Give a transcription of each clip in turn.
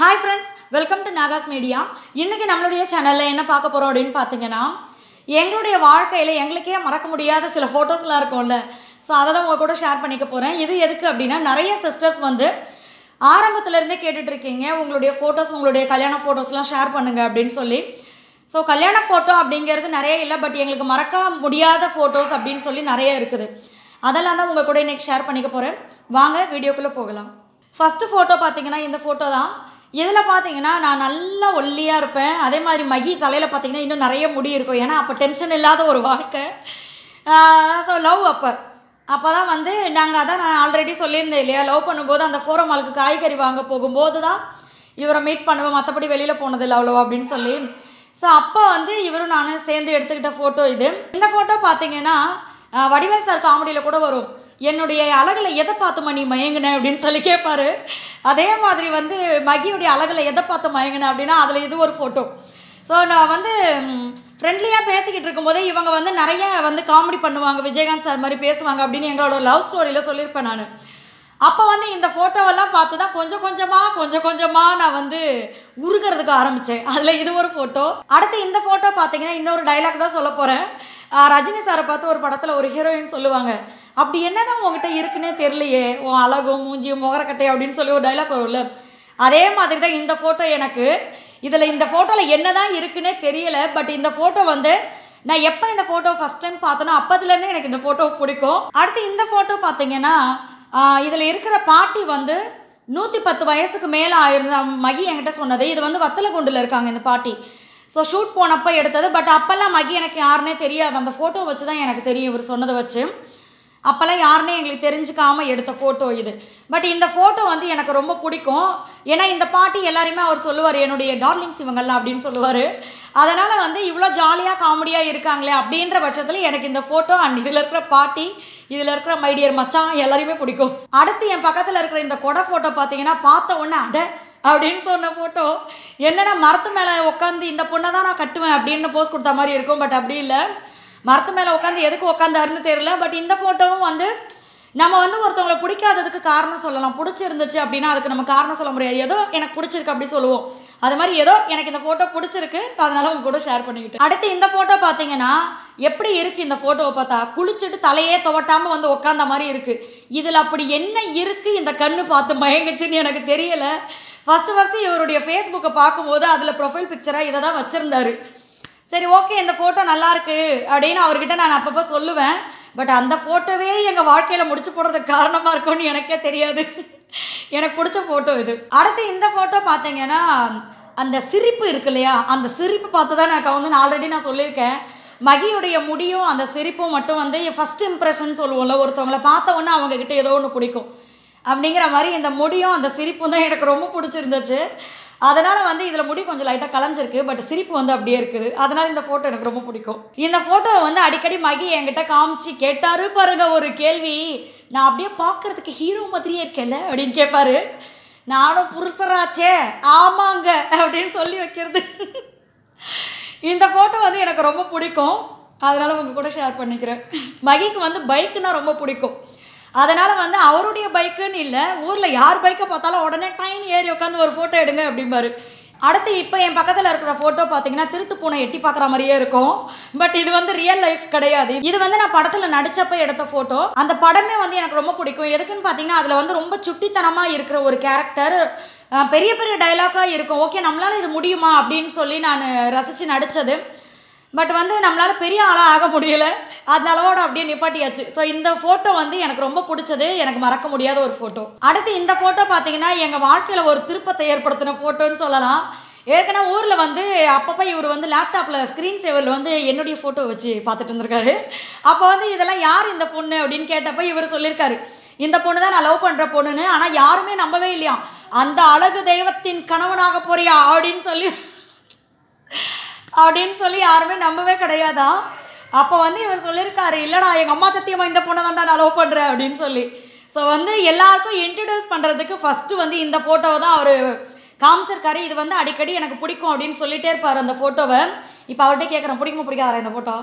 Hi friends, welcome to Nagas Media. இன்னைக்கு நம்மளுடைய சேனல்ல என்ன பார்க்க போறோம் அப்படினு பாத்தீங்கன்னா எங்களுடைய வாழ்க்கையில எங்களுக்கே மறக்க முடியாத சில போட்டோஸ்லாம் இருக்கும்ல. சோ அத தான் உங்க கூட ஷேர் பண்ணிக்க போறேன். இது எதுக்கு அப்படினா நிறைய சிஸ்டர்ஸ் வந்து ஆரம்பத்துல இருந்தே கேட்டுட்டு இருக்கீங்க உங்களுடைய போட்டோஸ் உங்களுடைய கல்யாண போட்டோஸ்லாம் ஷேர் பண்ணுங்க அப்படினு சொல்லி. சோ கல்யாண போட்டோ அப்படிங்கிறது நிறைய இல்ல பட் எங்களுக்கு மறக்க முடியாத போட்டோஸ் அப்படினு சொல்லி நிறைய இருக்குது. அதெல்லாம் தான் உங்க கூட இன்னைக்கு ஷேர் பண்ணிக்க போறேன். வாங்க வீடியோக்குள்ள போகலாம். ஃபர்ஸ்ட் போட்டோ பாத்தீங்கன்னா இந்த போட்டோ தான். இதில் பார்த்தீங்கன்னா நான் நல்லா ஒல்லியாக இருப்பேன். அதே மாதிரி மகி தலையில் பார்த்தீங்கன்னா இன்னும் நிறைய முடி இருக்கும். ஏன்னா அப்போ டென்ஷன் இல்லாத ஒரு வாழ்க்கை. ஸோ லவ் அப்போ தான் வந்து நான் ஆல்ரெடி சொல்லியிருந்தேன் இல்லையா, லவ் பண்ணும்போது அந்த ஃபோரம் மாலுக்கு காய்கறி வாங்க போகும்போது தான் இவரை மீட் பண்ணுவேன், மற்றபடி வெளியில் போனதில்லை அவ்வளோ அப்படின்னு சொல்லி. ஸோ அப்போ வந்து இவரும் நானும் சேர்ந்து எடுத்துக்கிட்ட ஃபோட்டோ இது. இந்த ஃபோட்டோ பார்த்தீங்கன்னா வடிவேல் சார் காமெடியில் கூட வரும், என்னுடைய அழகில் எதை பார்த்து நீ மயங்கின அப்படின்னு சொல்லி கேட்பாரு. அதே மாதிரி வந்து மகியுடைய அழகில் எதை பார்த்து மயங்கின அப்படின்னா அதில் இது ஒரு ஃபோட்டோ. ஸோ நான் வந்து ஃப்ரெண்ட்லியாக பேசிக்கிட்டு இருக்கும்போதே இவங்க வந்து நிறைய வந்து காமெடி பண்ணுவாங்க, விஜயகாந்த் சார் மாதிரி பேசுவாங்க அப்படின்னு எங்களோட லவ் ஸ்டோரியில் சொல்லியிருப்பேன் நான். அப்போ வந்து இந்த ஃபோட்டோவெல்லாம் பார்த்து தான் கொஞ்சம் கொஞ்சமாக நான் வந்து உருகிறதுக்கு ஆரம்பித்தேன். அதில் இது ஒரு ஃபோட்டோ. அடுத்து இந்த ஃபோட்டோ பார்த்தீங்கன்னா இன்னொரு டைலாக் தான் சொல்ல போகிறேன். ரஜினி சாரை பார்த்து ஒரு படத்தில் ஒரு ஹீரோயின் சொல்லுவாங்க, அப்படி என்ன தான் உங்ககிட்ட இருக்குன்னே தெரியலையே, உன் அழகும் மூஞ்சியும் முகரக்கட்டை அப்படின்னு சொல்லி ஒரு டைலாக் வரும்ல, அதே மாதிரி தான் இந்த ஃபோட்டோ எனக்கு. இதில் இந்த ஃபோட்டோவில் என்ன தான் இருக்குன்னே தெரியலை. பட் இந்த ஃபோட்டோ வந்து நான் எப்போ இந்த ஃபோட்டோ ஃபஸ்ட் டைம் பார்த்தேனோ அப்போதுலேருந்தே எனக்கு இந்த ஃபோட்டோ பிடிக்கும். அடுத்து இந்த ஃபோட்டோ பார்த்தீங்கன்னா இதில் இருக்கிற பாட்டி வந்து 110 வயசுக்கு மேலே ஆயிருந்த மகி என்கிட்ட சொன்னது. இது வந்து வத்தலகுண்டில் இருக்காங்க இந்த பாட்டி. ஸோ ஷூட் போனப்போ எடுத்தது. பட் அப்போல்லாம் மகி எனக்கு யாருன்னே தெரியாது, அந்த ஃபோட்டோ வச்சு தான் எனக்கு தெரியும் இவர் சொன்னதை வச்சு. அப்போல்லாம் யாருன்னே எங்களுக்கு தெரிஞ்சுக்காமல் எடுத்த ஃபோட்டோ இது. பட் இந்த ஃபோட்டோ வந்து எனக்கு ரொம்ப பிடிக்கும். ஏன்னா இந்த பாட்டி எல்லாருமே அவர் சொல்லுவார் என்னுடைய டார்லிங்ஸ் இவங்கெல்லாம் அப்படின்னு சொல்லுவார். அதனால் வந்து இவ்வளோ ஜாலியாக காமெடியாக இருக்காங்களே அப்படின்ற பட்சத்தில் எனக்கு இந்த ஃபோட்டோ அண்ட் இதில் இருக்கிற பாட்டி, இதில் இருக்கிற மைடியர் மச்சான் எல்லாரையுமே பிடிக்கும். அடுத்து என் பக்கத்தில் இருக்கிற இந்த கொடை ஃபோட்டோ பார்த்தீங்கன்னா பார்த்த உடனே அப்படின்னு சொன்ன ஃபோட்டோ. என்னென்னா மரத்து மேலே உட்காந்து இந்த பொண்ணை தான் நான் கட்டுவேன் அப்படின்னு போஸ் கொடுத்த மாதிரி இருக்கும். பட் அப்படி இல்லை, மரத்து மேலே உட்காந்து எதுக்கு உட்காந்தாருன்னு தெரியல. பட் இந்த ஃபோட்டோவும் வந்து நம்ம வந்து ஒருத்தவங்களை பிடிக்காததுக்கு காரணம் சொல்லலாம், பிடிச்சிருந்துச்சு அப்படின்னா அதுக்கு நம்ம காரணம் சொல்ல முடியாது. ஏதோ எனக்கு பிடிச்சிருக்கு அப்படி சொல்லுவோம். அது மாதிரி ஏதோ எனக்கு இந்த ஃபோட்டோ பிடிச்சிருக்கு, அதனால உங்க கூட ஷேர் பண்ணிக்கிட்டேன். அடுத்து இந்த ஃபோட்டோ பார்த்தீங்கன்னா எப்படி இருக்குது இந்த ஃபோட்டோவை பார்த்தா, குளிச்சுட்டு தலையே துவட்டாமல் வந்து உட்காந்த மாதிரி இருக்குது. இதில் அப்படி என்ன இருக்குது இந்த கண்ணு பார்த்து மயங்குச்சுன்னு எனக்கு தெரியலை. ஃபஸ்ட்டு இவருடைய ஃபேஸ்புக்கை பார்க்கும்போது அதில் ப்ரொஃபைல் பிக்சராக இதை தான் வச்சுருந்தாரு. சரி ஓகே இந்த ஃபோட்டோ நல்லாயிருக்கு அப்படின்னு அவர்கிட்ட நான் அப்பப்போ சொல்லுவேன். பட் அந்த ஃபோட்டோவே எங்கள் வாழ்க்கையில் முடிச்சு போடுறதுக்கு காரணமாக இருக்கும்னு எனக்கே தெரியாது. எனக்கு பிடிச்ச ஃபோட்டோ இது. அடுத்து இந்த ஃபோட்டோ பார்த்தீங்கன்னா அந்த சிரிப்பு இருக்கு இல்லையா, அந்த சிரிப்பு பார்த்து தான் நான் ஆல்ரெடி நான் சொல்லியிருக்கேன், மகியுடைய முடியும் அந்த சிரிப்பும் மட்டும் வந்து ஃபஸ்ட் இம்ப்ரெஷன் சொல்லுவோம்ல, ஒருத்தவங்களை பார்த்த உடனே அவங்கக்கிட்ட ஏதோ ஒன்று பிடிக்கும் அப்படிங்கிற மாதிரி இந்த முடியும் அந்த சிரிப்பும் தான் எனக்கு ரொம்ப பிடிச்சிருந்துச்சு. அதனால் வந்து இதில் முடி கொஞ்சம் லைட்டாக கலைஞ்சிருக்கு, பட் சிரிப்பு வந்து அப்படியே இருக்குது. அதனால் இந்த ஃபோட்டோ எனக்கு ரொம்ப பிடிக்கும். இந்த ஃபோட்டோவை வந்து அடிக்கடி மகி என்கிட்ட காமிச்சு கேட்டாரு பாருங்க ஒரு கேள்வி, நான் அப்படியே பார்க்குறதுக்கு ஹீரோ மாதிரியே இருக்கேல்ல அப்படின்னு கேட்பாரு. நானும் புருஷராச்சே ஆமாங்க அப்படின்னு சொல்லி வைக்கிறது. இந்த ஃபோட்டோ வந்து எனக்கு ரொம்ப பிடிக்கும், அதனால் உங்கள் கூட ஷேர் பண்ணிக்கிறேன். மகிக்கு வந்து பைக்குன்னா ரொம்ப பிடிக்கும். அதனால் வந்து அவருடைய பைக்குன்னு இல்லை, ஊரில் யார் பைக்கை பார்த்தாலும் உடனே ட்ரெயின் ஏறி உட்காந்து ஒரு ஃபோட்டோ எடுங்க அப்படிம்பாரு. அடுத்து இப்போ என் பக்கத்தில் இருக்கிற ஃபோட்டோ பார்த்தீங்கன்னா திருட்டு பூனை எட்டி பார்க்குற மாதிரியே இருக்கும். பட் இது வந்து ரியல் லைஃப் கிடையாது. இது வந்து நான் படத்தில் நடித்தப்போ எடுத்த ஃபோட்டோ. அந்த படமே வந்து எனக்கு ரொம்ப பிடிக்கும். எதுக்குன்னு பார்த்தீங்கன்னா அதில் வந்து ரொம்ப சுட்டித்தனமாக இருக்கிற ஒரு கேரக்டர், பெரிய பெரிய டைலாக்காக இருக்கும். ஓகே நம்மளால் இது முடியுமா அப்படின்னு சொல்லி நான் ரசித்து நடித்தது. பட் வந்து நம்மளால் பெரிய ஆளாக ஆக முடியலை, அதனாலவோட அப்படியே நிப்பாட்டியாச்சு. ஸோ இந்த ஃபோட்டோ வந்து எனக்கு ரொம்ப பிடிச்சது, எனக்கு மறக்க முடியாத ஒரு ஃபோட்டோ. அடுத்து இந்த ஃபோட்டோ பார்த்தீங்கன்னா எங்கள் வாழ்க்கையில் ஒரு திருப்பத்தை ஏற்படுத்தின ஃபோட்டோன்னு சொல்லலாம். ஏற்கனவே ஊரில் வந்து அப்பப்போ இவர் வந்து லேப்டாப்பில் ஸ்க்ரீன் சேவரில் வந்து என்னுடைய ஃபோட்டோ வச்சு பார்த்துட்டு இருந்திருக்காரு. அப்போ வந்து இதெல்லாம் யார் இந்த பொண்ணு அப்படின்னு கேட்டப்போ இவர் சொல்லியிருக்காரு, இந்த பொண்ணு தான் நான் லவ் பண்ணுற பொண்ணுன்னு. ஆனால் யாருமே நம்பவே இல்லையா, அந்த அழகு தெய்வத்தின் கணவனாக போறியா அப்படின்னு சொல்லி யாருமே நம்பவே கிடையாதான். அப்போ வந்து இவர் சொல்லியிருக்காரு, இல்லைடா எங்கள் அம்மா சத்தியமாக இந்த பொண்ணை தான்டா நான் லவ் பண்ணுறேன் அப்படின்னு சொல்லி. ஸோ வந்து எல்லாருக்கும் இன்ட்ரடியூஸ் பண்ணுறதுக்கு ஃபஸ்ட்டு வந்து இந்த ஃபோட்டோவை தான் அவர் காமிச்சிருக்காரு. இது வந்து அடிக்கடி எனக்கு பிடிக்கும் அப்படின்னு சொல்லிட்டே இருப்பார் அந்த ஃபோட்டோவை. இப்போ அவர்கிட்ட கேட்குறேன், பிடிக்குமா பிடிக்காதா இந்த ஃபோட்டோ?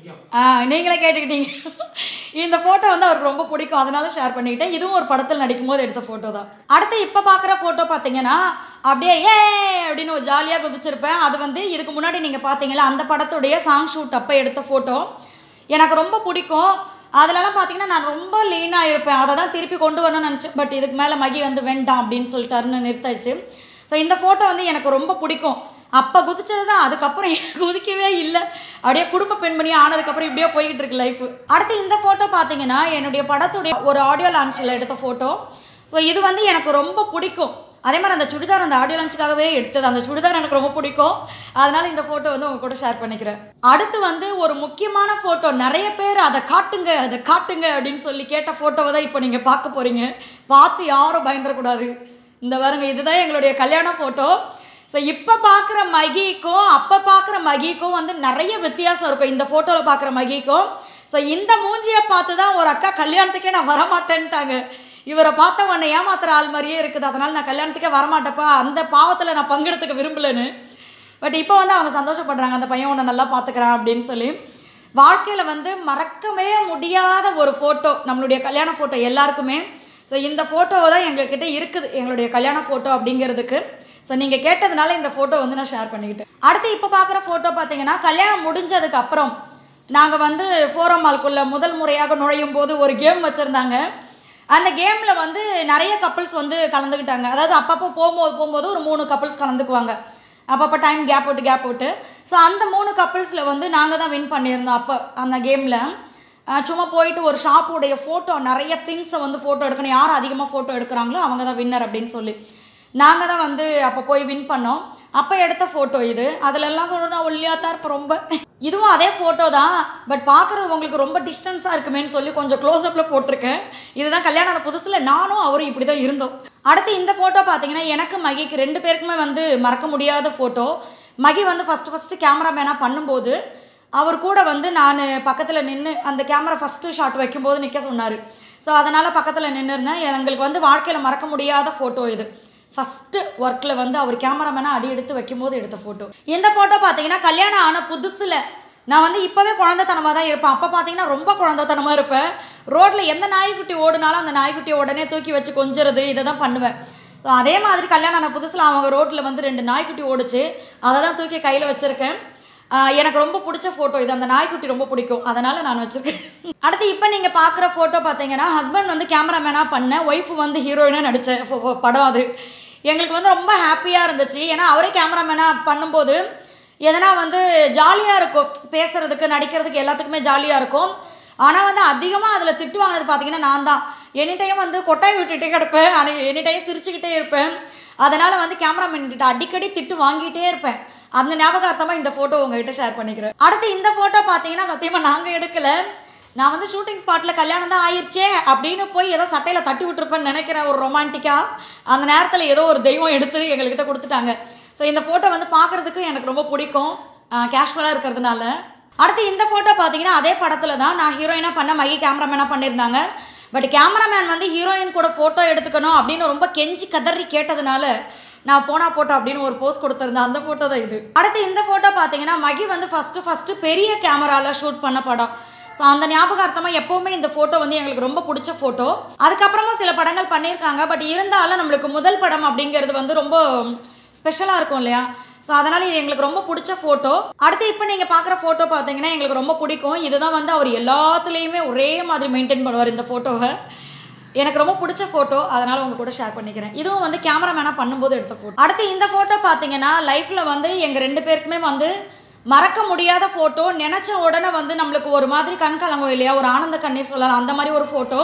நீங்களே கேட்டுக்கிட்டீங்க. இந்த ஃபோட்டோ வந்து அவருக்கு ரொம்ப பிடிக்கும், அதனால ஷேர் பண்ணிக்கிட்டேன். இதுவும் ஒரு படத்தில் நடிக்கும் போது எடுத்த ஃபோட்டோ தான். அடுத்து இப்போ பார்க்குற ஃபோட்டோ பார்த்தீங்கன்னா அப்படியே ஏ அப்படின்னு ஒரு ஜாலியாக குதிச்சிருப்பேன். அது வந்து இதுக்கு முன்னாடி நீங்கள் பார்த்தீங்களா அந்த படத்துடைய சாங் ஷூட் அப்போ எடுத்த ஃபோட்டோ. எனக்கு ரொம்ப பிடிக்கும். அதிலலாம் பார்த்தீங்கன்னா நான் ரொம்ப லீனாக இருப்பேன். அதை தான் திருப்பி கொண்டு வரணும்னு நினச்சேன். பட் இதுக்கு மேலே மகி வந்து வேண்டாம் அப்படின்னு சொல்லிட்டாருன்னு நிறுத்தாச்சு. ஸோ இந்த ஃபோட்டோ வந்து எனக்கு ரொம்ப பிடிக்கும். அப்போ குதிச்சது தான், அதுக்கப்புறம் குதிக்கவே இல்லை. அப்படியே குடும்ப பெண்மணியாக ஆனதுக்கப்புறம் இப்படியே போய்கிட்டு இருக்கு லைஃபு. அடுத்து இந்த ஃபோட்டோ பார்த்தீங்கன்னா என்னுடைய படத்துடைய ஒரு ஆடியோ லான்ச்சில் எடுத்த ஃபோட்டோ. ஸோ இது வந்து எனக்கு ரொம்ப பிடிக்கும். அதே மாதிரி அந்த சுடிதார் அந்த ஆடியோ லான்ச்சுக்காகவே எடுத்தது. அந்த சுடிதார் எனக்கு ரொம்ப பிடிக்கும். அதனால் இந்த ஃபோட்டோ வந்து உங்கள் கூட ஷேர் பண்ணிக்கிறேன். அடுத்து வந்து ஒரு முக்கியமான ஃபோட்டோ, நிறைய பேர் அதை காட்டுங்க அதை காட்டுங்க அப்படின்னு சொல்லி கேட்ட ஃபோட்டோவை தான் இப்போ நீங்கள் பார்க்க போகிறீங்க. பார்த்து யாரும் பயந்துடக்கூடாது. இந்த பாருங்க, இதுதான் எங்களுடைய கல்யாண ஃபோட்டோ. ஸோ இப்போ பார்க்குற மகிக்கும் அப்போ பார்க்குற மகிக்கும் வந்து நிறைய வித்தியாசம் இருக்கும். இந்த ஃபோட்டோவில் பார்க்குற மகிக்கும். ஸோ இந்த மூஞ்சியை பார்த்து தான் ஒரு அக்கா கல்யாணத்துக்கே நான் வரமாட்டேன்ட்டாங்க. இவரை பார்த்த உடனே ஏமாத்துற ஆள் மாதிரியே இருக்குது, அதனால் நான் கல்யாணத்துக்கே வரமாட்டேப்பா, அந்த பாவத்தில் நான் பங்கெடுத்துக்க விரும்பலைன்னு. பட் இப்போ வந்து அவங்க சந்தோஷப்படுறாங்க, அந்த பையன் உன்னை நல்லா பார்த்துக்கிறான் அப்படின்னு சொல்லி. வாழ்க்கையில் வந்து மறக்கவே முடியாத ஒரு ஃபோட்டோ நம்மளுடைய கல்யாண ஃபோட்டோ எல்லாருக்குமே. ஸோ இந்த ஃபோட்டோவை தான் எங்கள்கிட்ட இருக்குது, எங்களுடைய கல்யாண ஃபோட்டோ அப்படிங்கிறதுக்கு. ஸோ நீங்கள் கேட்டதுனால இந்த ஃபோட்டோ வந்து நான் ஷேர் பண்ணிக்கிட்டேன். அடுத்து இப்போ பார்க்குற ஃபோட்டோ பார்த்தீங்கன்னா கல்யாணம் முடிஞ்சதுக்கு அப்புறம் நாங்கள் வந்து ஃபோரம் மால்குள்ளே முதல் முறையாக நுழையும் போது ஒரு கேம் வச்சுருந்தாங்க. அந்த கேமில் வந்து நிறைய கப்புள்ஸ் வந்து கலந்துக்கிட்டாங்க. அதாவது அப்பப்போ போகும்போது ஒரு 3 கப்புள்ஸ் கலந்துக்குவாங்க. அப்பப்போ டைம் கேப் விட்டு. ஸோ அந்த 3 கப்புள்ஸில் வந்து நாங்கள் தான் வின் பண்ணியிருந்தோம். அப்போ அந்த கேமில் சும்மா போயிட்டு ஒரு ஷாப்புடைய ஃபோட்டோ, நிறைய திங்ஸை வந்து ஃபோட்டோ எடுக்கணும், யார் அதிகமாக ஃபோட்டோ எடுக்கிறாங்களோ அவங்க தான் வின்னர் அப்படின்னு சொல்லி நாங்கள் தான் வந்து அப்போ போய் வின் பண்ணோம். அப்போ எடுத்த ஃபோட்டோ இது. அதிலெல்லாம் கூட நான் ஒல்லியாக தான் இருப்பேன் ரொம்ப. இதுவும் அதே ஃபோட்டோ தான், பட் பார்க்குறது உங்களுக்கு ரொம்ப டிஸ்டன்ஸாக இருக்குமேன்னு சொல்லி கொஞ்சம் க்ளோஸ்அப்பில் போட்டிருக்கேன். இதுதான் கல்யாணம் புதுசில் நானும் அவரும் இப்படி தான் இருந்தோம். அடுத்து இந்த ஃபோட்டோ பார்த்தீங்கன்னா எனக்கு மகிக்கு 2 பேருக்குமே வந்து மறக்க முடியாத ஃபோட்டோ. மகி வந்து ஃபஸ்ட்டு கேமராமேனாக பண்ணும்போது அவர் கூட வந்து நான் பக்கத்தில் நின்று அந்த கேமரா ஃபஸ்ட்டு ஷாட் வைக்கும்போது நிற்க சொன்னார். ஸோ அதனால் பக்கத்தில் நின்றுருந்தேன். எங்களுக்கு வந்து வாழ்க்கையில் மறக்க முடியாத ஃபோட்டோ இது. ஃபஸ்ட்டு ஒர்க்கில் வந்து அவர் கேமராமேனாக அடி எடுத்து வைக்கும்போது எடுத்த ஃபோட்டோ. இந்த ஃபோட்டோ பார்த்தீங்கன்னா கல்யாணம் ஆன புதுசில் நான் வந்து இப்போவே குழந்தைத்தனமாக தான் இருப்பேன். அப்போ பார்த்தீங்கன்னா ரொம்ப குழந்தைத்தனமாக இருப்பேன். ரோட்டில் எந்த நாய்க்குட்டி ஓடுனாலும் அந்த நாய்க்குட்டியை உடனே தூக்கி வச்சு கொஞ்சிறது இதை தான் பண்ணுவேன். ஸோ அதே மாதிரி கல்யாணம் ஆன புதுசில் அவங்க ரோட்டில் வந்து 2 நாய்க்குட்டி ஓடிச்சு, அதை தான் தூக்கி கையில் வச்சுருக்கேன். எனக்கு ரொம்ப பிடிச்ச ஃபோட்டோ இது. அந்த நாய்க்குட்டி ரொம்ப பிடிக்கும், அதனால் நான் வச்சுருக்கேன். அடுத்து இப்போ நீங்கள் பார்க்குற ஃபோட்டோ பார்த்தீங்கன்னா ஹஸ்பண்ட் வந்து கேமராமேனாக பண்ணேன், ஒய்ஃபு வந்து ஹீரோயினாக நடித்த படம். அது எங்களுக்கு வந்து ரொம்ப ஹாப்பியாக இருந்துச்சு. ஏன்னா அவரே கேமராமேனாக பண்ணும்போது எதனா வந்து ஜாலியாக இருக்கும், பேசுகிறதுக்கு நடிக்கிறதுக்கு எல்லாத்துக்குமே ஜாலியாக இருக்கும். ஆனால் வந்து அதிகமாக அதில் திட்டு வாங்கினது பார்த்தீங்கன்னா நான் தான். எனி டைம் வந்து கொட்டாய் விட்டுகிட்டே கிடப்பேன், எனி டைம் சிரிச்சுக்கிட்டே இருப்பேன். அதனால் வந்து கேமராமேன்கிட்ட அடிக்கடி திட்டு வாங்கிட்டே இருப்பேன். அந்த ஞாபகார்த்தமாக இந்த ஃபோட்டோ உங்கள்கிட்ட ஷேர் பண்ணிக்கிறேன். அடுத்து இந்த ஃபோட்டோ பார்த்தீங்கன்னா சத்தியமாக நாங்கள் எடுக்கலை. நான் வந்து ஷூட்டிங் ஸ்பாட்டில் கல்யாணம் தான் ஆயிடுச்சே அப்படின்னு போய் ஏதோ சட்டையில் தட்டி விட்டுருப்பேன்னு நினைக்கிறேன், ஒரு ரொமான்டிக்காக. அந்த நேரத்தில் ஏதோ ஒரு தெய்வம் எடுத்து எங்கள்கிட்ட கொடுத்துட்டாங்க. ஸோ இந்த ஃபோட்டோ வந்து பார்க்குறதுக்கு எனக்கு ரொம்ப பிடிக்கும், கேஷுவலாக இருக்கிறதுனால. அடுத்து இந்த ஃபோட்டோ பார்த்தீங்கன்னா அதே படத்தில் தான் நான் ஹீரோயினாக பண்ண, மகி கேமராமேனாக பண்ணியிருந்தாங்க. பட் கேமராமேன் வந்து ஹீரோயின் கூட ஃபோட்டோ எடுத்துக்கணும் அப்படின்னு ரொம்ப கெஞ்சி கதறி கேட்டதுனால நான் போட்டோ அப்படின்னு ஒரு போஸ்ட் கொடுத்துருந்தேன். அந்த ஃபோட்டோ தான் இது. அடுத்து இந்த ஃபோட்டோ பார்த்தீங்கன்னா மகி வந்து ஃபஸ்ட்டு பெரிய கேமராவில் ஷூட் பண்ண படம். ஸோ அந்த ஞாபகார்த்தமாக எப்போவுமே இந்த ஃபோட்டோ வந்து எங்களுக்கு ரொம்ப பிடிச்ச ஃபோட்டோ. அதுக்கப்புறமா சில படங்கள் பண்ணியிருக்காங்க, பட் இருந்தாலும் நம்மளுக்கு முதல் படம் அப்படிங்கிறது வந்து ரொம்ப ஸ்பெஷலாக இருக்கும் இல்லையா? ஸோ அதனால் இது எங்களுக்கு ரொம்ப பிடிச்ச ஃபோட்டோ. அடுத்து இப்போ நீங்கள் பார்க்குற ஃபோட்டோ பார்த்தீங்கன்னா எங்களுக்கு ரொம்ப பிடிக்கும். இதுதான் வந்து அவர் எல்லாத்துலேயுமே ஒரே மாதிரி மெயின்டைன் பண்ணுவார் இந்த ஃபோட்டோவை. எனக்கு ரொம்ப பிடிச்ச ஃபோட்டோ, அதனால் உங்கள் கூட ஷேர் பண்ணிக்கிறேன். இதுவும் வந்து கேமராமேனாக பண்ணும்போது எடுத்த ஃபோட்டோ. அடுத்து இந்த ஃபோட்டோ பார்த்தீங்கன்னா லைஃப்பில் வந்து எங்கள் 2 பேருக்குமே வந்து மறக்க முடியாத ஃபோட்டோ. நினச்ச உடனே வந்து நம்மளுக்கு ஒரு மாதிரி கண் கலங்கும் இல்லையா, ஒரு ஆனந்த கண்ணீர் சொல்லலாம், அந்த மாதிரி ஒரு ஃபோட்டோ.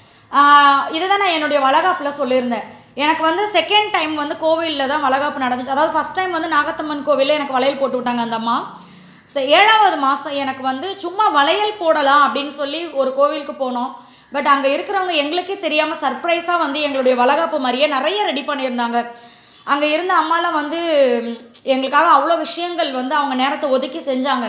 இதுதான் நான் என்னுடைய வளகாப்பில் சொல்லியிருந்தேன். எனக்கு வந்து செகண்ட் டைம் வந்து கோவிலில் தான் வளகாப்பு நடந்துச்சு. அதாவது ஃபஸ்ட் டைம் வந்து நாகத்தம்மன் கோவிலில் எனக்கு வளையல் போட்டு விட்டாங்க அந்த அம்மா. ஸோ 7வது மாதம் எனக்கு வந்து சும்மா வளையல் போடலாம் அப்படின்னு சொல்லி ஒரு கோவிலுக்கு போனோம். பட் அங்கே இருக்கிறவங்க எங்களுக்கே தெரியாமல் சர்ப்ரைஸாக வந்து எங்களுடைய வளகாப்பு மாதிரியே நிறைய ரெடி பண்ணியிருந்தாங்க. அங்கே இருந்த அம்மாலாம் வந்து எங்களுக்காக அவ்வளோ விஷயங்கள் வந்து அவங்க நேரத்தை ஒதுக்கி செஞ்சாங்க.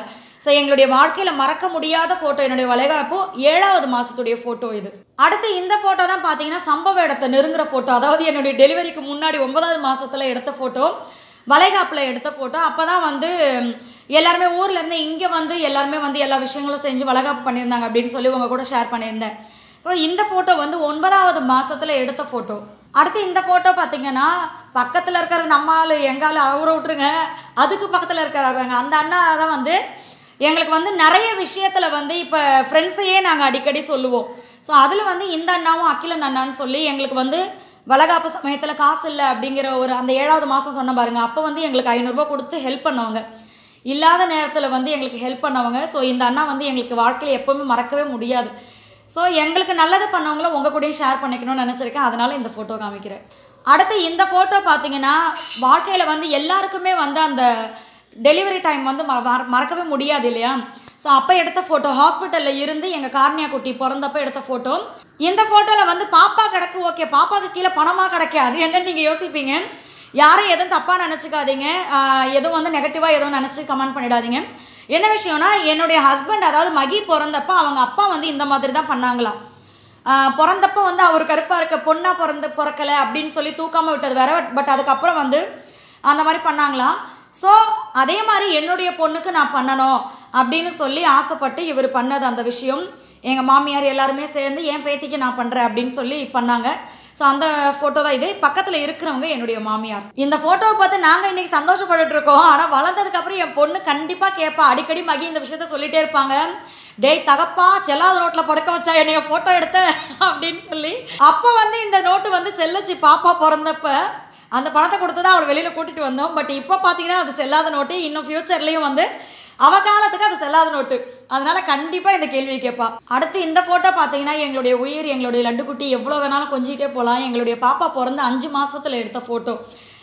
ஸோ எங்களுடைய வாழ்க்கையில் மறக்க முடியாத ஃபோட்டோ என்னுடைய வளைகாப்பு 7வது மாதத்துடைய ஃபோட்டோ இது. அடுத்து இந்த ஃபோட்டோ தான் பார்த்தீங்கன்னா சம்பவ இடத்தை நெருங்குற ஃபோட்டோ. அதாவது என்னுடைய டெலிவரிக்கு முன்னாடி 9வது மாதத்தில் எடுத்த ஃபோட்டோ, வளைகாப்பில் எடுத்த ஃபோட்டோ. அப்போ தான் வந்து எல்லாருமே ஊர்லேருந்து இங்கே வந்து எல்லாருமே வந்து எல்லா விஷயங்களும் செஞ்சு வளைகாப்பு பண்ணியிருந்தாங்க அப்படின்னு சொல்லி உங்கள் கூட ஷேர் பண்ணியிருந்தேன். ஸோ இந்த ஃபோட்டோ வந்து 9வது மாதத்தில் எடுத்த ஃபோட்டோ. அடுத்து இந்த ஃபோட்டோ பார்த்தீங்கன்னா பக்கத்தில் இருக்கிறது நம்ம ஆள் எங்கால் அவரை விட்டுருங்க, அதுக்கு பக்கத்தில் இருக்கிறாங்க அந்த அண்ணா தான் வந்து எங்களுக்கு வந்து நிறைய விஷயத்தில் வந்து இப்போ ஃப்ரெண்ட்ஸையே நாங்கள் அடிக்கடி சொல்லுவோம். ஸோ அதில் வந்து இந்த அண்ணாவும் அகிலன் அண்ணான்னு சொல்லி எங்களுக்கு வந்து வளைகாப்பு சமயத்தில் காசு இல்லை அப்படிங்கிற ஒரு அந்த 7வது மாதம் சொன்ன பாருங்க, அப்போ வந்து எங்களுக்கு 500 ரூபா கொடுத்து ஹெல்ப் பண்ணவங்க, இல்லாத நேரத்தில் வந்து எங்களுக்கு ஹெல்ப் பண்ணவங்க. ஸோ இந்த அண்ணா வந்து எங்களுக்கு வாழ்க்கையில் எப்போவுமே மறக்கவே முடியாது. ஸோ எங்களுக்கு நல்லது பண்ணவங்கள உங்கள் கூடயும் ஷேர் பண்ணிக்கணும்னு நினச்சிருக்கேன், அதனால் இந்த ஃபோட்டோ காமிக்கிறேன். அடுத்து இந்த ஃபோட்டோ பார்த்தீங்கன்னா வாழ்க்கையில் வந்து எல்லாருக்குமே வந்து அந்த டெலிவரி டைம் வந்து மறக்கவே முடியாது இல்லையா. ஸோ அப்போ எடுத்த ஃபோட்டோ, ஹாஸ்பிட்டலில் இருந்து எங்கள் கார்னியா குட்டி பிறந்தப்போ எடுத்த ஃபோட்டோ. இந்த ஃபோட்டோவில் வந்து பாப்பா கிடக்கு, ஓகே பாப்பாவுக்கு கீழே பணமாக கிடைக்காது என்னன்னு நீங்கள் யோசிப்பீங்க. யாரும் எதுவும் தப்பாக நினச்சிக்காதீங்க, எதுவும் வந்து நெகட்டிவாக எதுவும் நினச்சி கமெண்ட் பண்ணிடாதீங்க. என்ன விஷயம்னா என்னுடைய ஹஸ்பண்ட் அதாவது மகி பிறந்தப்போ அவங்க அப்பா வந்து இந்த மாதிரி தான் பண்ணாங்களாம். பிறந்தப்போ வந்து அவர் கருப்பாக இருக்க பொண்ணாக பிறக்கலை அப்படின்னு சொல்லி தூக்காமல் விட்டது வேற, பட் அதுக்கப்புறம் வந்து அந்த மாதிரி பண்ணாங்களாம். ஸோ அதே மாதிரி என்னுடைய பொண்ணுக்கு நான் பண்ணணும் அப்படின்னு சொல்லி ஆசைப்பட்டு இவர் பண்ணது அந்த விஷயம். எங்கள் மாமியார் எல்லாருமே சேர்ந்து என் பேத்திக்கு நான் பண்ணுறேன் அப்படின்னு சொல்லி பண்ணாங்க. ஸோ அந்த ஃபோட்டோ தான் இது. பக்கத்தில் இருக்கிறவங்க என்னுடைய மாமியார். இந்த ஃபோட்டோவை பார்த்து நாங்கள் இன்றைக்கி சந்தோஷப்பட்டுட்டு இருக்கோம். ஆனால் வளர்ந்ததுக்கப்புறம் என் பொண்ணு கண்டிப்பாக கேட்பா, அடிக்கடி மகி இந்த விஷயத்த சொல்லிகிட்டே இருப்பாங்க, டேய் தகப்பா செல்லாத நோட்டில் படுக்க வச்சா என்னைய ஃபோட்டோ எடுத்த அப்படின்னு சொல்லி. அப்போ வந்து இந்த நோட்டு வந்து செல்லச்சு பாப்பா பிறந்தப்ப அந்த பணத்தை கொடுத்து தான் அவளை வெளியில் கூட்டிகிட்டு வந்தோம். பட் இப்போ பார்த்தீங்கன்னா அது செல்லாத நோட்டு, இன்னும் ஃப்யூச்சர்லேயும் வந்து அவ காலத்துக்கு அது செல்லாத நோட்டு, அதனால் கண்டிப்பாக இந்த கேள்வியை கேட்பா. அடுத்து இந்த ஃபோட்டோ பார்த்தீங்கன்னா எங்களுடைய உயிர், எங்களுடைய லட்டுக்குட்டி, எவ்வளோ வேணாலும் கொஞ்சிக்கிட்டே போகலாம். எங்களுடைய பாப்பா பிறந்து 5 மாதத்தில் எடுத்த ஃபோட்டோ.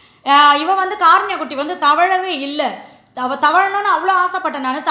இவன் வந்து கார்னியா குட்டி வந்து தவழவே இல்லை. அவள் தவழணும்னு அவ்வளோ ஆசைப்பட்டேன் நான்,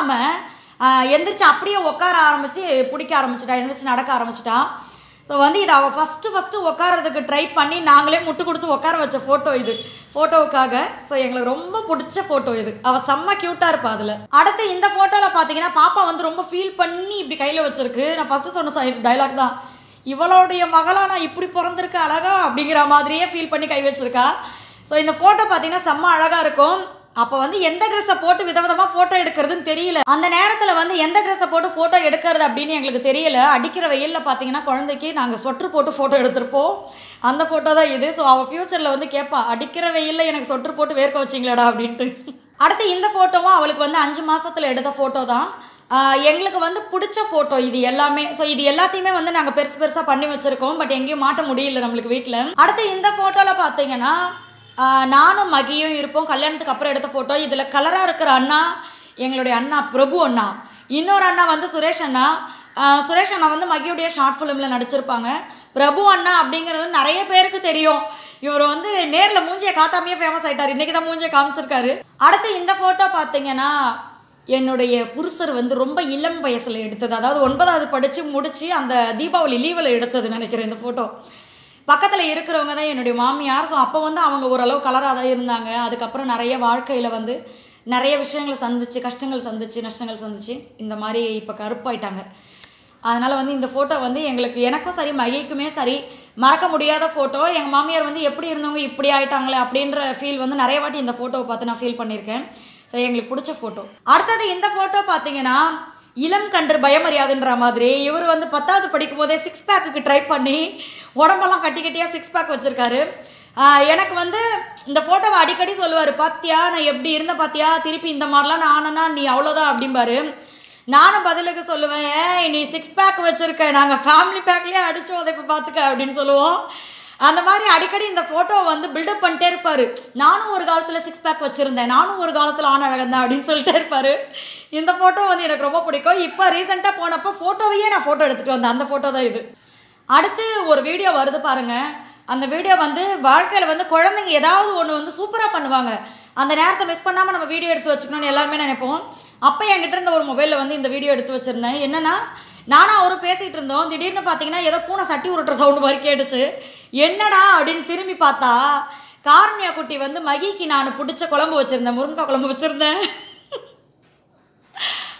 தவழாமல் எந்திரிச்சு அப்படியே உட்கார ஆரம்பித்து பிடிக்க ஆரம்பிச்சிட்டா, எந்திரிச்சு நடக்க ஆரம்பிச்சிட்டா. ஸோ வந்து இது அவள் ஃபஸ்ட்டு உட்காரதுக்கு ட்ரை பண்ணி நாங்களே முட்டு கொடுத்து உட்கார வச்ச ஃபோட்டோ இது ஃபோட்டோவுக்காக. ஸோ எங்களுக்கு ரொம்ப பிடிச்ச ஃபோட்டோ இது. அவள் செம்ம க்யூட்டாக இருப்பா அதில். அடுத்து இந்த ஃபோட்டோவில் பார்த்தீங்கன்னா பாப்பா வந்து ரொம்ப ஃபீல் பண்ணி இப்படி கையில் வச்சிருக்கு. நான் ஃபஸ்ட்டு சொன்ன டைலாக் தான், இவளுடைய மகளாக நான் இப்படி பிறந்திருக்க அழகா அப்படிங்கிற மாதிரியே ஃபீல் பண்ணி கை வச்சிருக்கா. ஸோ இந்த ஃபோட்டோ பார்த்தீங்கன்னா செம்ம அழகாக இருக்கும். அப்போ வந்து எந்த ட்ரெஸ்ஸை போட்டு விதவிதமாக ஃபோட்டோ எடுக்கிறதுன்னு தெரியல. அந்த நேரத்தில் வந்து எந்த ட்ரெஸ்ஸை போட்டு ஃபோட்டோ எடுக்கிறது அப்படின்னு எங்களுக்கு தெரியல. அடிக்கிற வெயிலில் பார்த்தீங்கன்னா குழந்தைக்கு நாங்கள் ஸ்வெட்ரு போட்டு ஃபோட்டோ எடுத்திருப்போம், அந்த ஃபோட்டோ தான் இது. ஸோ அவள் ஃப்யூச்சரில் வந்து கேட்பா, அடிக்கிற வெயிலில் எனக்கு ஸ்வெட்ரு போட்டு வேர்க்க வச்சிங்களாடா அப்படின்ட்டு. அடுத்து இந்த ஃபோட்டோவும் அவளுக்கு வந்து 5 மாதத்தில் எடுத்த ஃபோட்டோ தான். எங்களுக்கு வந்து பிடிச்ச ஃபோட்டோ இது எல்லாமே. ஸோ இது எல்லாத்தையுமே வந்து நாங்கள் பெருசாக பண்ணி வச்சுருக்கோம், பட் எங்கேயும் மாட்ட முடியல நம்மளுக்கு வீட்டில். அடுத்து இந்த ஃபோட்டோவில் பார்த்தீங்கன்னா நானும் மகியும் இருப்போம், கல்யாணத்துக்கு அப்புறம் எடுத்த ஃபோட்டோ. இதில் கலராக இருக்கிற அண்ணா எங்களுடைய அண்ணா பிரபு அண்ணா, இன்னொரு அண்ணா வந்து சுரேஷ் அண்ணா. சுரேஷ் அண்ணா வந்து மகியுடைய ஷார்ட் ஃபிலிமில் நடிச்சிருப்பாங்க. பிரபு அண்ணா அப்படிங்கிறது நிறைய பேருக்கு தெரியும். இவர் வந்து நேரில் மூஞ்சியை காட்டாமையே ஃபேமஸ் ஆகிட்டார், இன்றைக்கி தான் மூஞ்சியை காமிச்சிருக்காரு. அடுத்து இந்த ஃபோட்டோ பார்த்தீங்கன்னா என்னுடைய புருஷர் வந்து ரொம்ப இளம் வயசில் எடுத்தது, அதாவது 9வது படித்து முடித்து அந்த தீபாவளி லீவில் எடுத்தது நினைக்கிறேன் இந்த ஃபோட்டோ. பக்கத்தில் இருக்கிறவங்க தான் என்னுடைய மாமியார். ஸோ அப்போ வந்து அவங்க ஓரளவு கலராக தான் இருந்தாங்க. அதுக்கப்புறம் நிறைய வாழ்க்கையில் வந்து நிறைய விஷயங்களை சந்திச்சு, கஷ்டங்கள் சந்திச்சு, நஷ்டங்கள் சந்திச்சு இந்த மாதிரி இப்போ கருப்பாயிட்டாங்க. அதனால் வந்து இந்த ஃபோட்டோ வந்து எனக்கும் சரி மகிக்குமே சரி மறக்க முடியாத ஃபோட்டோ. எங்கள் மாமியார் வந்து எப்படி இருந்தவங்க இப்படி ஆகிட்டாங்களே அப்படின்ற ஃபீல் வந்து நிறைய வாட்டி இந்த ஃபோட்டோவை பார்த்து நான் ஃபீல் பண்ணியிருக்கேன். ஸோ எங்களுக்கு பிடிச்ச ஃபோட்டோ. அடுத்தது இந்த ஃபோட்டோ பார்த்தீங்கன்னா இளம் கன்று பயமறியாதுன்ற மாதிரி இவர் வந்து 10வது படிக்கும் போதே 6 பேக்குக்கு ட்ரை பண்ணி உடம்பெல்லாம் கட்டியாக 6 பேக் வச்சுருக்காரு. எனக்கு வந்து இந்த ஃபோட்டோவை அடிக்கடி சொல்லுவார், பாத்தியா நான் எப்படி இருந்தேன் பாத்தியா, திருப்பி இந்த மாதிரிலாம் நான் ஆனனா நீ அவ்வளோதான் அப்படிம்பாரு. நானும் பதிலுக்கு சொல்லுவேன், நீ 6 பேக் வச்சுருக்க, நாங்கள் ஃபேமிலி பேக்லேயே அடித்தோம் அதை இப்போ பார்த்துக்க அப்படின்னு சொல்லுவோம். அந்த மாதிரி அடிக்கடி இந்த ஃபோட்டோவை வந்து பில்டப் பண்ணிட்டே இருப்பார். நானும் ஒரு காலத்தில் 6 பேக் வச்சுருந்தேன், நானும் ஒரு காலத்தில் ஆண் அழகந்தேன் அப்படின்னு சொல்லிட்டே இருப்பார். இந்த ஃபோட்டோ வந்து எனக்கு ரொம்ப பிடிக்கும். இப்போ ரீசெண்டாக போனப்போ ஃபோட்டோவையே நான் ஃபோட்டோ எடுத்துகிட்டு வந்தேன், அந்த ஃபோட்டோ தான் இது. அடுத்து ஒரு வீடியோ வருது பாருங்கள். அந்த வீடியோ வந்து வாழ்க்கையில் வந்து குழந்தைங்க ஏதாவது ஒன்று வந்து சூப்பராக பண்ணுவாங்க, அந்த நேரத்தை மிஸ் பண்ணாமல் நம்ம வீடியோ எடுத்து வச்சுக்கணும்னு எல்லாருமே நினைப்போம். அப்போ என்கிட்ட இருந்த ஒரு மொபைலில் வந்து இந்த வீடியோ எடுத்து வச்சுருந்தேன். என்னென்னா நானும் அவரும் பேசிகிட்டு இருந்தோம், திடீர்னு பார்த்தீங்கன்னா ஏதோ பூனை சட்டி உருட்டுற சவுண்டு மாதிரி கேட்டுச்சு. என்னடா அப்படின்னு திரும்பி பார்த்தா கார்னியா குட்டி வந்து மகிக்கு நான் பிடிச்ச குழம்பு வச்சுருந்தேன், முருங்கைக்காய் குழம்பு வச்சுருந்தேன்.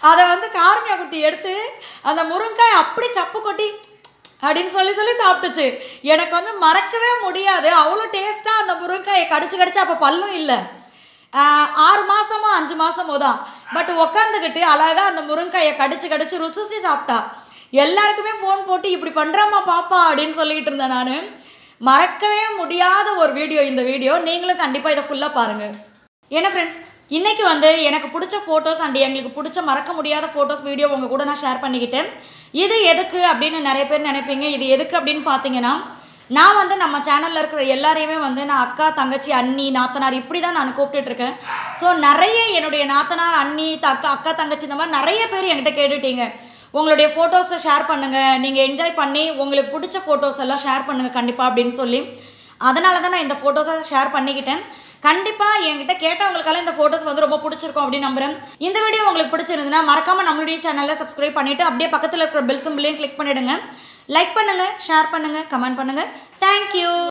அதை வந்து காரணியா குட்டி எடுத்து அந்த முருங்காய் அப்படி சப்பு கொட்டி அப்படின்னு சொல்லி சொல்லி சாப்பிட்டுச்சு. எனக்கு வந்து மறக்கவே முடியாது. அவ்வளோ டேஸ்ட்டாக அந்த முருங்காயை கடிச்சு அப்போ பல்லும் இல்லை. 6 மாதமோ 5 மாதமோ தான். பட் உக்காந்துக்கிட்டு அழகாக அந்த முருங்காயை கடிச்சு ருசிச்சு சாப்பிட்டா. எல்லாருக்குமே ஃபோன் போட்டு இப்படி பண்ணுறாம்மா பாப்பா அப்படின்னு சொல்லிக்கிட்டு இருந்தேன் நான். மறக்கவே முடியாத ஒரு வீடியோ இந்த வீடியோ. நீங்களும் கண்டிப்பாக இதை ஃபுல்லாக பாருங்கள். ஏன்னா ஃப்ரெண்ட்ஸ், இன்றைக்கி வந்து எனக்கு பிடிச்ச ஃபோட்டோஸ் அண்ட் எங்களுக்கு பிடிச்ச மறக்க முடியாத ஃபோட்டோஸ் வீடியோ உங்கள் கூட நான் ஷேர் பண்ணிக்கிட்டேன். இது எதுக்கு அப்படின்னு நிறைய பேர் நினைப்பீங்க. இது எதுக்கு அப்படின்னு பார்த்தீங்கன்னா, நான் வந்து நம்ம சேனலில் இருக்கிற எல்லாரையுமே வந்து நான் அக்கா, தங்கச்சி, அண்ணி, நாத்தனார் இப்படி தான் நான் கூப்பிட்டுட்ருக்கேன். ஸோ நிறைய என்னுடைய நாத்தனார், அண்ணி, அக்கா, தங்கச்சி இந்த மாதிரி நிறைய பேர் என்கிட்ட கேட்டுட்டீங்க, உங்களுடைய ஃபோட்டோஸை ஷேர் பண்ணுங்கள், நீங்கள் என்ஜாய் பண்ணி உங்களுக்கு பிடிச்ச ஃபோட்டோஸ் எல்லாம் ஷேர் பண்ணுங்கள் கண்டிப்பாக அப்படின்னு சொல்லி. அதனால தான் நான் இந்த ஃபோட்டோஸை ஷேர் பண்ணிக்கிட்டேன். கண்டிப்பாக என்கிட்ட கேட்டவங்களுக்கெல்லாம் இந்த ஃபோட்டோஸ் வந்து ரொம்ப பிடிச்சிருக்கும் அப்படின்னு நம்புகிறேன். இந்த வீடியோ உங்களுக்கு பிடிச்சிருந்துன்னா மறக்காமல் நம்மளுடைய சேனலில் சப்ஸ்கிரைப் பண்ணிவிட்டு அப்படியே பக்கத்தில் இருக்கிற பெல் சிம்பிளையும் கிளிக் பண்ணிவிடுங்க. லைக் பண்ணுங்கள், ஷேர் பண்ணுங்கள், கமெண்ட் பண்ணுங்கள். தேங்க்யூ.